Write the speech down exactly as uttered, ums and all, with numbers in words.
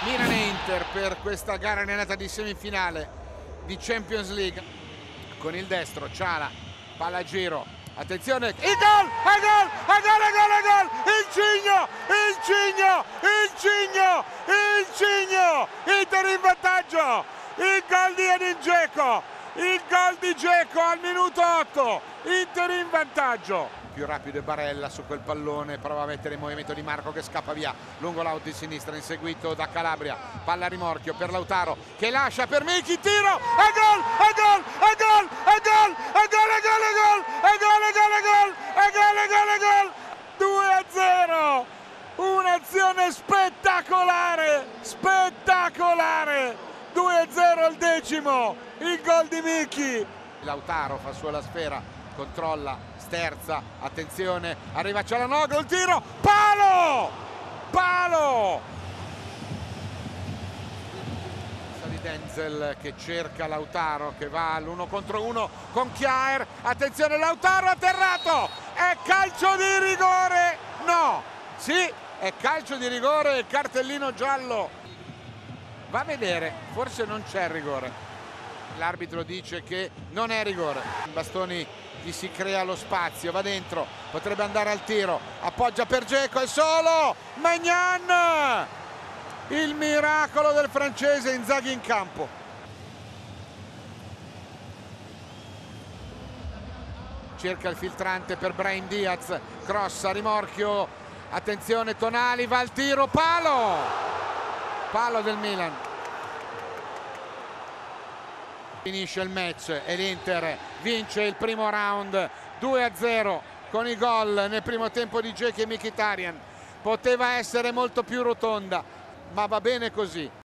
Milan e Inter per questa gara in andata di semifinale di Champions League. Con il destro Ciala, palla a giro, attenzione, il gol, il gol, il gol, il gol, il gol, il Cigno, il Cigno, il Cigno, il Cigno, Inter in vantaggio, il gol di Edin Dzeko, il gol di Dzeko al minuto otto, Inter in vantaggio. Più rapido è Barella su quel pallone, prova a mettere in movimento Di Marco che scappa via lungo l'out di sinistra, inseguito da Calabria, palla a rimorchio per Lautaro che lascia per Michi, tiro, e gol, e gol, e gol, e gol, e gol, e gol, e gol, e gol, e gol, e gol, e gol, e gol, e gol, due a zero, un'azione spettacolare, spettacolare, due a zero al decimo, il gol di Michi. Lautaro fa su la sfera, controlla, sterza, attenzione, arriva Cialanoglu, il tiro, palo! Palo! Di Denzel che cerca Lautaro, che va all'uno contro uno con Kjaer, attenzione Lautaro atterrato, è calcio di rigore, no, sì, è calcio di rigore, il cartellino giallo, va a vedere, forse non c'è rigore. L'arbitro dice che non è rigore. Bastoni gli si crea lo spazio, va dentro, potrebbe andare al tiro, appoggia per Dzeko, è solo Maignan! Il miracolo del francese, Inzaghi in campo. Cerca il filtrante per Brahim Diaz, cross a rimorchio, attenzione Tonali, va al tiro, palo! Palo del Milan. Finisce il match e l'Inter vince il primo round due a zero con i gol nel primo tempo di Dzeko e Mkhitaryan. Poteva essere molto più rotonda, ma va bene così.